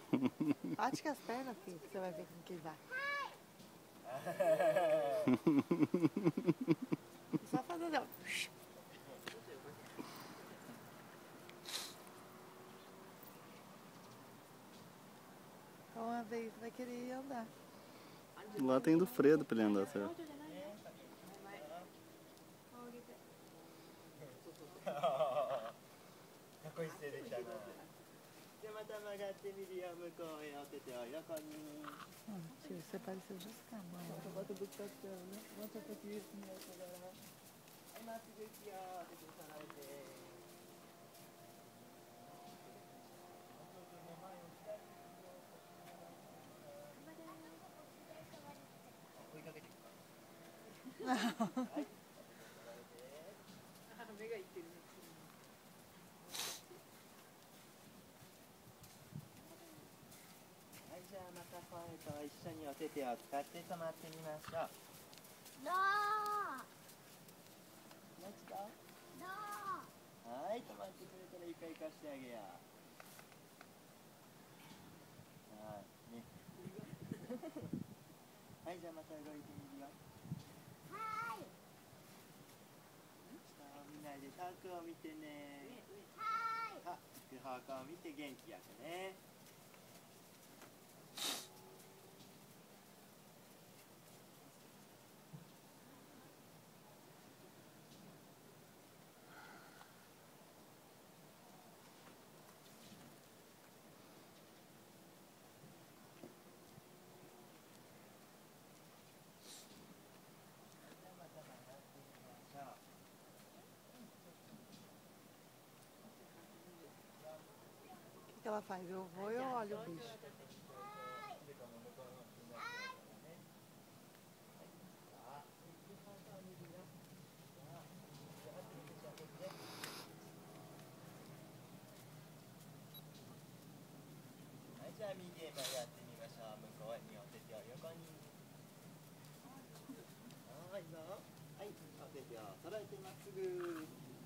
Bate com as pernas, filho, que você vai ver com quem vai. Só fazer não. Uma vez vai querer ir andar. Lá tem do Fredo pra ele andar, certo? かっこいい姿勢できたな。でまた曲がってみるよ、向こうへお手手を横に。 Tio, você pareceu just com a mãe. Bota do cachorro, né? Bota um pouquinho assim, né? Aí mais aqui, ó, deixa eu falar de. 追いかけていくか。はい。目がいってるね。はい、じゃあまた声と一緒にお手手を使って止まってみましょう。 ノー。 Let's go。はい、止まってくれたら一回行かしてあげよう。はい、ね。はい、じゃあまた動いてみるよ。 はい。 下を見ないで遠くを見てね。 はい。 あ、行く方向を見て元気よくね。 O que ela faz? Eu vou e eu olho o bicho. じゃあ右へ曲がってみましょう。向こうにお手手を横に。はい、どうぞ。はい、お手手を揃えてまっすぐ。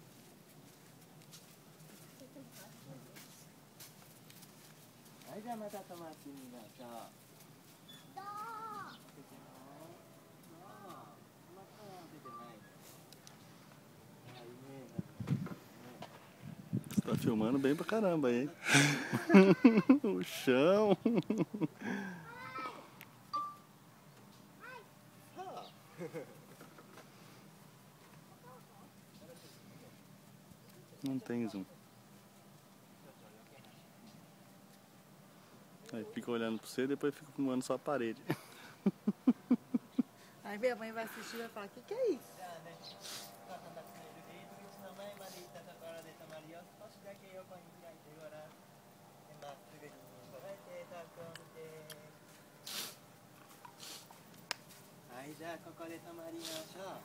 はい、じゃあまた止まってみましょう。 どう。 お手手も。止まったら出てない。はいね。 Você tá filmando bem pra caramba aí. O chão. Não tem zoom. Aí fica olhando pra você e depois fica filmando só a parede. Aí minha mãe vai assistir e vai falar, o que é isso? はい、じゃあここで止まりましょう。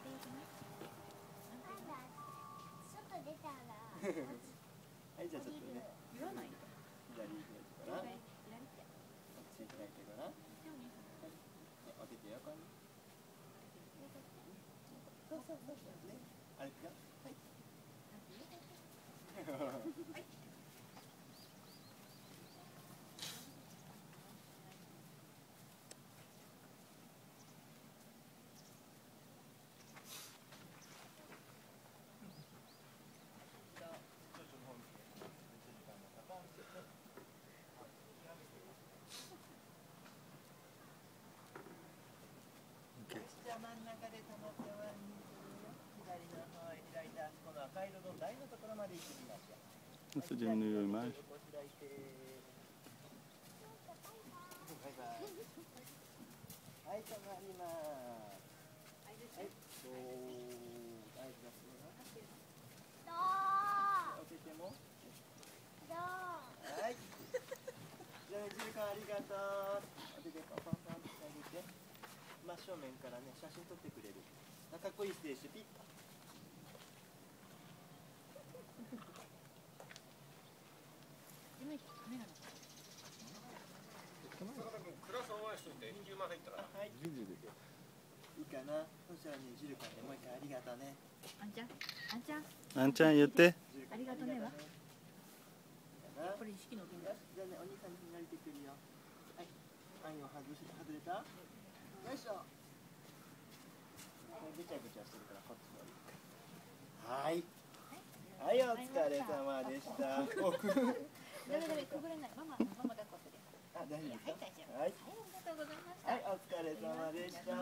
外出たら。 はい、じゃあちょっとね。 言わない。 左行くかな。こっち開いてごらん。はい、お手手横に。そうそうそうそうね。あれいくよ。はい。はい。じゃあ真ん中で止まって終わりにするよ。左の方へ開いて、あそこの赤色の台のところまで行ってみましょう。 Você diminuiu a imagem? 開いて。バイバイ。はい、止まります。はい、そう。大事だそうな。 どう。 お手手も。 どう。 はい。じゃあ、じゅうかんありがとう。お手手パンパンパンってあげて。真正面からね、写真撮ってくれる。あ、かっこいいステージ、ピッと。 クラス応援しといて20万入ったら。 はい。いいかな。そしたらね、ジルカね、もう一回ありがとうね。 あんちゃん。あんちゃん。 あんちゃん言って。 ありがとうねは。 かな。 ぱり意識の分よし、じゃあね、お兄さんに慣れてくるよ。はい、あんを外れた。よいしょ。ぐちゃぐちゃしてるからこっちもいい。はい。はい、お疲れ様でした。 ダメくぐれない。ママ抱っこする。 あ、大丈夫ですか。 はい、大丈夫。 はい、 ありがとうございました。 はい、お疲れ様でした。